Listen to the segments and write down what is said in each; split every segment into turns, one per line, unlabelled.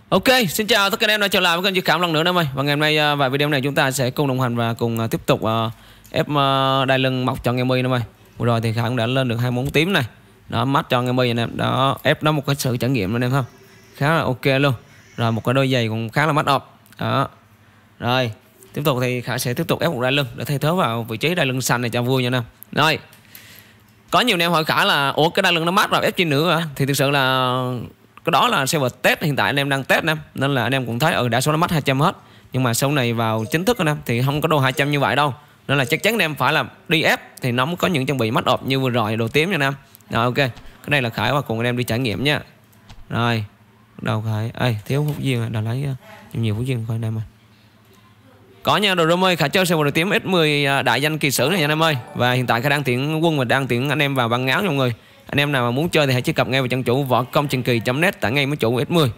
Ok, xin chào tất cả anh em đã trở lại với kênh Duy Khải lần nữa em ơi. Và ngày hôm nay và video này chúng ta sẽ cùng đồng hành và cùng tiếp tục ép đai lưng mọc cho Nghe em ơi. Vừa rồi thì Khải cũng đã lên được 2 món tím này. Đó, mắt cho Nghe anh em. Đó, ép nó một cái sự trải nghiệm anh em không? Khá là ok luôn. Rồi một cái đôi giày cũng khá là mắt ọp. Đó. Rồi, tiếp tục thì Khải sẽ tiếp tục ép một đai lưng để thay thế vào vị trí đai lưng xanh này cho vui nha anh em. Rồi. Có nhiều anh em hỏi Khải là ủa cái đai lưng nó mát rồi ép chi nữa à? Thì thực sự là cái đó là server test, hiện tại anh em đang test em, nên là anh em cũng thấy đa số nó mất 200 hết. Nhưng mà sau này vào chính thức anh em thì không có đồ 200 như vậy đâu, nên là chắc chắn anh em phải là đi ép thì nó mới có những trang bị mắt ọp như vừa rồi đồ tím nha anh em. Rồi ok, cái này là Khải và cùng anh em đi trải nghiệm nha. Rồi đầu Khải thiếu phút duyên đã lấy nhiều phút duyên coi anh em ơi. Có nha đồ rơm ơi, Khải chơi server đồ tím X10 đại danh kỳ sử này nha anh em ơi. Và hiện tại Khải đang tuyển quân và đang tuyển anh em vào băng áo cho mọi người. Anh em nào mà muốn chơi thì hãy truy cập ngay vào trang chủ võ công truyền kỳ.net, tải ngay mấy chủ X10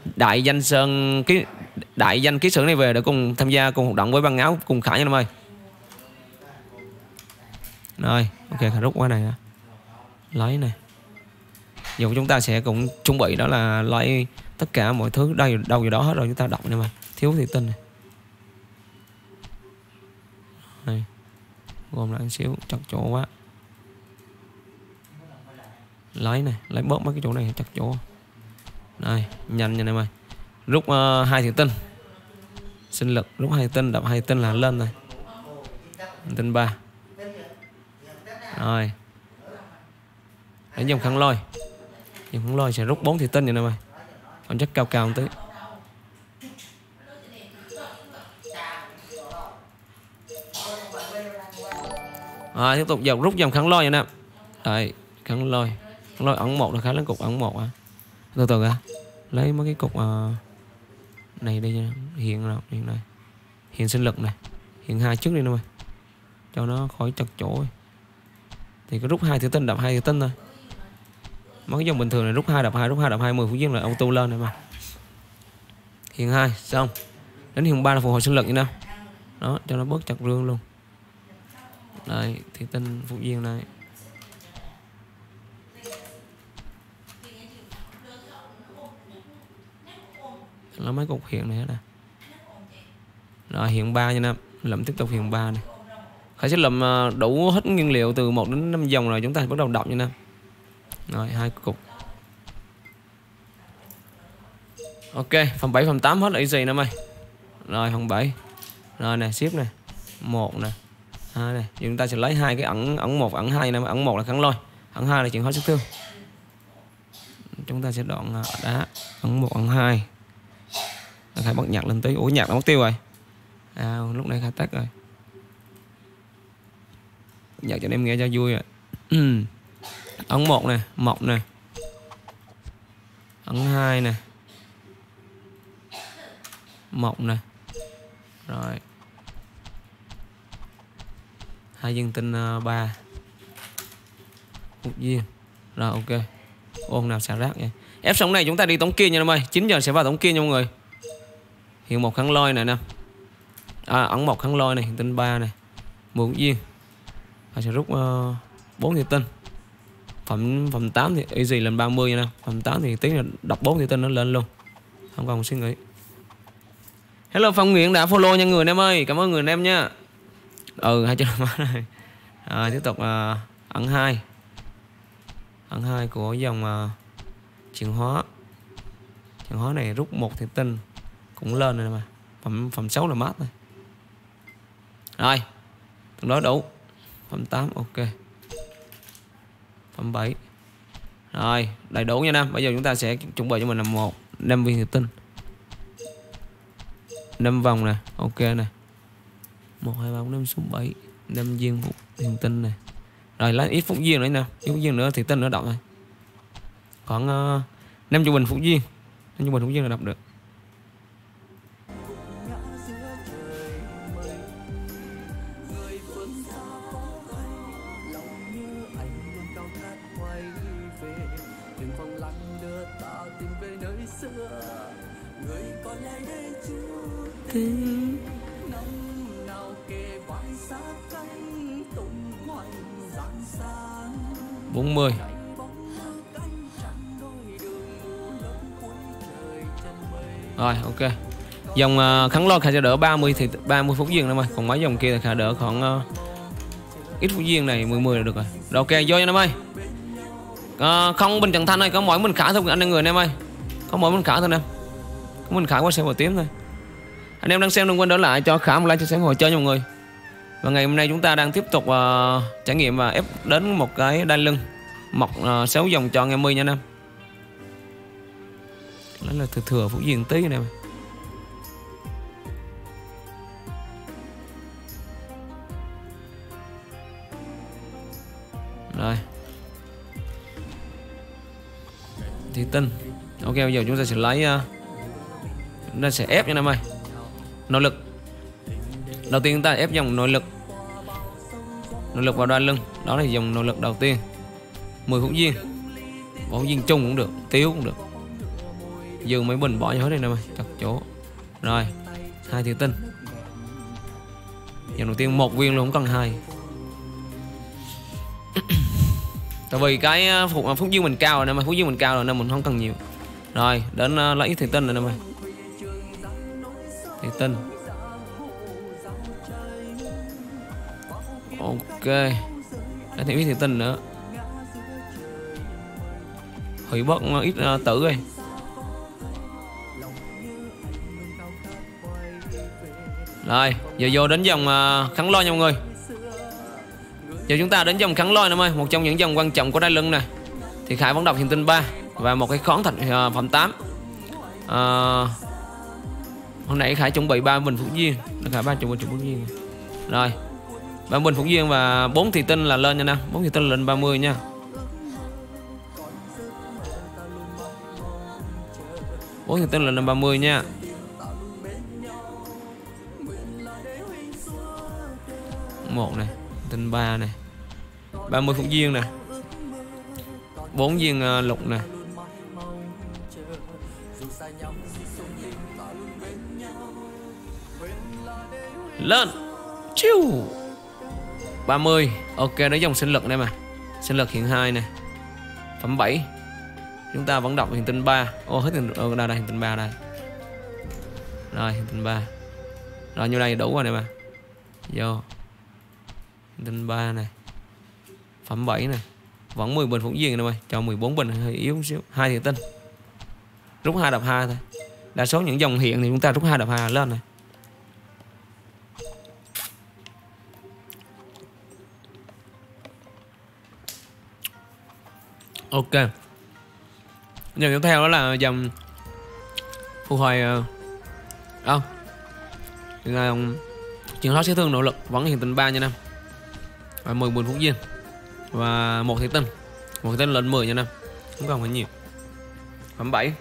đại danh ký sử này về để cùng tham gia cùng hoạt động với băng áo cùng Khải nha anh em ơi. Rồi ok, Khải rút qua này nè, lấy này. Dù chúng ta sẽ cũng chuẩn bị đó là lấy tất cả mọi thứ đây đâu vào đó hết rồi, chúng ta đọc nha em ơi. Thiếu thì tin này. Đây. Gom lại một xíu, chặt chỗ quá. Lấy này, lấy bớt mấy cái chỗ này chặt chỗ. Đây, nhanh nha em ơi. Rút 2 thiện tinh. Sinh lực, rút 2 tinh, đập 2 tinh là lên rồi. Tinh 3. Rồi. Đánh dòng khăn lôi. Dòng khăn lôi sẽ rút 4 thiện tinh nha em ơi. Còn chắc cao cao một tí. Rồi, tiếp tục rút dòng khăn lôi nha em. Đây, khăn lôi ẩn một là khá lớn, cục ẩn một á. Từ từ ra lấy mấy cái cục này đây nha. Hiện rồi, hiện này, hiện sinh lực này, hiện 2 trước đi em ơi, cho nó khỏi chật chỗ. Thì có rút 2 thử tinh, đập 2 thử tinh thôi. Mấy cái dòng bình thường này rút 2 đập 2, rút 2 đập 2 10 phút giây là auto lên này mà. Hiện 2 xong, đến hiện 3 là phục hồi sinh lực như nào đó, cho nó bớt chặt rương luôn. Đây thì tinh phục viên này. Là mấy cục hiện này hết nè. Rồi hiện 3 nha em, lậm tiếp tục hiện 3 này. Khải sẽ lậm đủ hết nguyên liệu từ 1 đến 5 dòng rồi chúng ta bắt đầu đọc nha em. Rồi 2 cục. Ok, phần 7 phần 8 hết là easy em ơi. Rồi phần 7. Rồi nè, ship này. 1 nè. 2 này, chúng ta sẽ lấy 2 cái ẩn 1 ẩn 2 nè, ẩn 1 là kháng lôi, ẩn 2 là chuyển hóa sức thương. Chúng ta sẽ đoạn đá ẩn 1 ẩn 2. Khải bật nhạc lên tí. Ủa nhạc nó mất tiêu rồi. Lúc này Khải tắt rồi. Nhạc cho anh em nghe cho vui rồi. Ẩn 1 nè, mộc nè. Ẩn 2 nè. Mộc nè. Rồi. 2 viên tinh 3. Một viên. Rồi ok. Ôn nào xả rác vậy. Ép xong này chúng ta đi tống kia nha em ơi. 9 giờ sẽ vào tống kia nha mọi người. Hiện 1 kháng lôi này nè. Ẩn 1 kháng lôi này, hiện tinh 3 này. 10 viên. Và sẽ rút 4 thị tinh. Phẩm 8 thì easy lên 30 nha nè. Phẩm 8 thì tí là đọc 4 thị tinh nó lên luôn. Không còn suy nghĩ. Hello Phong Nguyễn đã follow nha người em ơi. Cảm ơn người em nha. 200 này. Tiếp tục ẩn 2. Ẩn 2 của dòng chuyển hóa. Chuyển hóa này rút 1 thị tinh cũng lên rồi mà. Phẩm 6 là mát rồi. Rồi. Tương đối đủ. Phẩm 8 ok. Phẩm 7. Rồi, đầy đủ nha Nam. Bây giờ chúng ta sẽ chuẩn bị cho mình là 5 viên thị tinh. 5 vòng nè, ok nè. 1 2 3 4 5 6 7, 5 viên hiện tinh này. Rồi lấy ít phút viên nữa nè, ít phút viên nữa thì tinh nữa đọc thôi. Khoảng 50 bình phút viên. 50 bình phút viên là đọc được. Bốn mươi. Rồi ok. Dòng kháng lôi khả sẽ đỡ 30 thì 30 phút duyên em ơi. Còn mấy dòng kia thì khả đỡ khoảng ít phút duyên này 10 là được rồi. Rồi ok vô nha em ơi. Không bình Trần Thanh ơi, có mỗi mình Khả thôi anh người em ơi. Có mỗi mình Khả thôi em. Có mình Khả qua xem một tiếng thôi. Anh em đang xem đừng quên đỡ lại cho Khả một like chia sẻ hồi chơi nha mọi người. Và ngày hôm nay chúng ta đang tiếp tục trải nghiệm và ép đến một cái đai lưng mọc 6 dòng cho anh em mươi nha anh em. Đó là thừa phút duyên tí này. Rồi thì tinh. Ok bây giờ chúng ta sẽ lấy chúng ta sẽ ép nha em ơi. Nội lực đầu tiên chúng ta ép dòng nội lực vào đai lưng. Đó là dòng nội lực đầu tiên 10 phút duyên. Bỏ phút duyên chung cũng được, tiếu cũng được. Dừng mấy bình bỏ vô hết đây em ơi, chặt chỗ. Rồi 2 thị tinh. Dòng đầu tiên 1 viên luôn, không cần 2. Tại vì cái phút duyên mình cao rồi nên mà phút duyên mình cao rồi nên mình không cần nhiều. Rồi đến lấy ít thị tinh rồi em ơi. Thị tinh. Ok. Lấy thêm ít thị tinh nữa. Hủy bớt ít tử rồi. Rồi giờ vô đến dòng kháng lôi nha mọi người. Giờ chúng ta đến dòng kháng lôi em ơi, một trong những dòng quan trọng của đai lưng này. Thì Khải vẫn đọc hiện tinh 3 và một cái khón thạch phẩm 8. Hôm nãy Khải chuẩn bị 3 bình phúc duyên, Khải 3 bình phúc duyên. Rồi 3 bình phúc duyên và 4 thị tinh là lên nha nè, 4 thị tinh là lên 30 nha. Bốn thị tinh là lên 30 nha. Một này, tinh 3 này, 30 phút duyên nè, 4 viên lục nè. Lên chiu 30. Ok đó dòng sinh lực đây mà. Sinh lực hiện 2 nè, phẩm 7. Chúng ta vẫn đọc hiện tinh 3. Ô hết hiện đây hiện tinh 3 đây. Rồi hiện tinh 3. Rồi như đây đủ rồi này mà. Vô hiện tinh 3 này, phẩm 7 này, vẫn 10 bình phúc duyên này ơi, cho 14 bình hơi yếu một xíu. 2 thiện tinh, rút 2 đập 2 thôi. Đa số những dòng hiện thì chúng ta rút 2 đập 2 lên này. Ok. Giờ tiếp theo đó là dòng phục hồi không là chuyển hóa sẽ thương nỗ lực vẫn hiện tinh 3 nha năm, và 10 bình phúc duyên và một thị tinh, một thị tinh lên 10 nha năm, không còn phải nhiều. Phẩm 7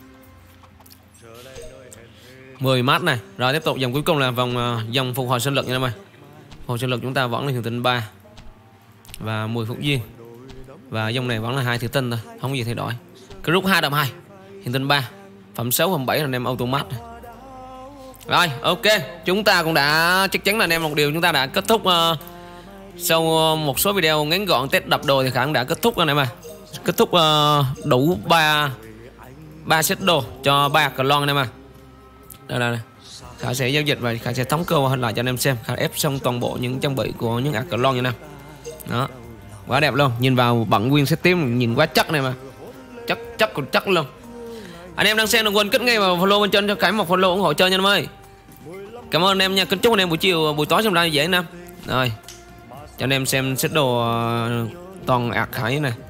10 mát này. Rồi tiếp tục dòng cuối cùng là vòng dòng phục hồi sinh lực nha năm ơi. Phục hồi sinh lực chúng ta vẫn là hiện tinh 3 và 10 phúc duyên, và dòng này vẫn là 2 thị tinh thôi, không có gì thay đổi. Cứ rút 2 đập 2 hiện tinh 3, phẩm 6 phẩm 7 là anh em automat. Rồi ok, chúng ta cũng đã chắc chắn là anh em một điều, chúng ta đã kết thúc sau một số video ngắn gọn test đập đồ thì Khả đã kết thúc anh em à. Kết thúc đủ 3 set đồ cho 3 clone anh em à. Đây. Khả sẽ giao dịch và Khả sẽ thống kê lại cho anh em xem. Khả ép xong toàn bộ những trang bị của những clone như này. Đó. Quá đẹp luôn, nhìn vào bận nguyên set tím nhìn quá chắc này mà. Chắc còn chắc luôn. Anh em đang xem đừng quên kích ngay vào follow bên trên cho Khải một follow ủng hộ chơi nha anh em ơi. Cảm ơn anh em nha, kính chúc anh em buổi chiều buổi tối xem ra dễ nè. Rồi cho anh em xem set đồ toàn Khải này.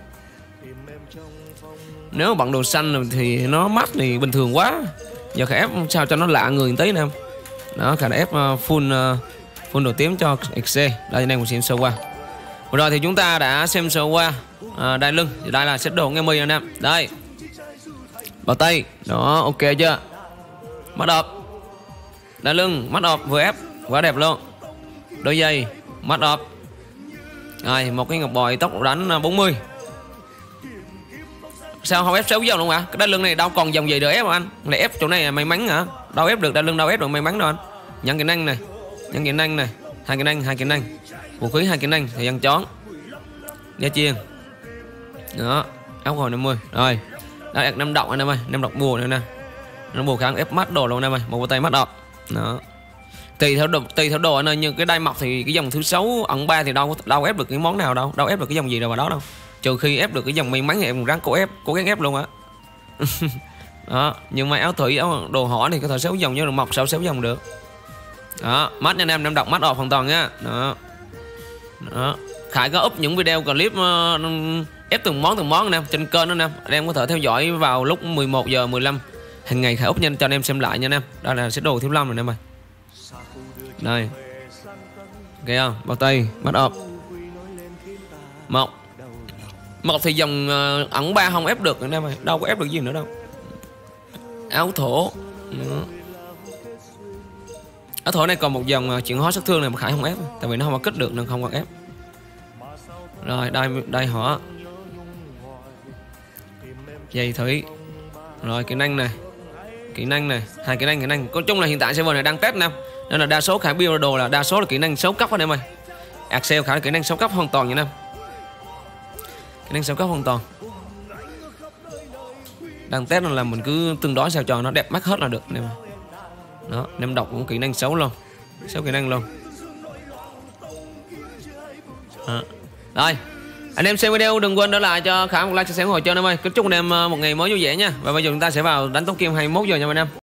Nếu bận đồ xanh thì nó mát thì bình thường quá. Giờ Khải ép sao cho nó lạ người tí nè. Đó Khải đã ép full đồ tím cho XC. Đây anh em cũng xem sơ qua. Rồi thì chúng ta đã xem sơ qua đai lưng, đây là set đồ nghe mi anh em. Đây bao tay đó, ok chưa, mắt ọp đai lưng, mắt ọp vừa ép quá đẹp luôn, đôi giày mắt ọp. Rồi một cái ngọc bội tốc đánh 40. Sao không ép 6 dòng không ạ? Cái đai lưng này đâu còn dòng gì để ép mà anh, lại ép chỗ này là may mắn hả? Đâu ép được đai lưng, đâu ép được may mắn đâu anh. Nhận kỹ năng này, nhận kỹ năng này, hai kỹ năng vũ khí, 2 kỹ năng thời gian chón gia chiên đó, áo hồi 50. Rồi đây đặt 5 độc anh em ơi, 5 độc bùa nữa nè. nó bù khả năng ép mắt đồ luôn em ơi, một tay mắt đọt đó. Tùy theo đồ anh ơi, nhưng cái đai mọc thì cái dòng thứ 6 ẩn 3 thì đâu ép được cái món nào đâu ép được cái dòng gì đâu vào đó đâu, trừ khi ép được cái dòng may mắn thì em ráng cố gắng ép luôn á. Đó, nhưng mà áo thủy áo đồ hỏa thì có thể 6 dòng chứ được mọc 6 dòng được. Đó, mắt nha em đọc mắt ọp hoàn toàn nhá. Đó. Đó. Khải có up những video clip ép từng món nè trên kênh đó nè, anh em có thể theo dõi vào lúc 11 giờ 15 hàng ngày. Khải up nhanh cho anh em xem lại nha anh em. Đây là set đồ thiếu lâm rồi anh em ơi. Đây. Kìa không? Bao tay, mắt ọp. Một thì dòng ẩn 3 không ép được anh em ơi, đâu có ép được gì nữa đâu. Áo thổ. Áo thổ này còn một dòng chuyển hóa sát thương này mà Khải không ép, tại vì nó không có kích được nên không còn ép. Rồi đây hỏa, dây thủy, rồi kỹ năng này, hai kỹ năng. Nói chung là hiện tại server này đang test nè, nên là đa số Khải build đồ là đa số là kỹ năng 6 cấp anh em ơi. Axel Khải là kỹ năng 6 cấp hoàn toàn vậy nè, kỹ năng 6 cấp hoàn toàn. Đang test là mình cứ tương đối sao cho nó đẹp mắt hết là được anh em. Đó, anh em đọc cũng kỹ năng 6 luôn, 6 kỹ năng luôn. Đó. Rồi, anh em xem video đừng quên để lại cho Khải một like, chia sẻ, ủng hộ cho anh em ơi. Chúc anh em một ngày mới vui vẻ nha. Và bây giờ chúng ta sẽ vào đánh tống kim 21 giờ nha anh em.